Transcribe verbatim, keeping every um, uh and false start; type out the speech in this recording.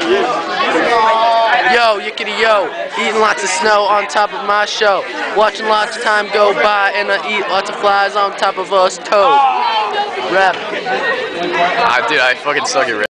Yo, yickety yo, eating lots of snow on top of my show. Watching lots of time go by and I eat lots of flies on top of us toad. Rap. Ah, dude, I fucking suck at rap.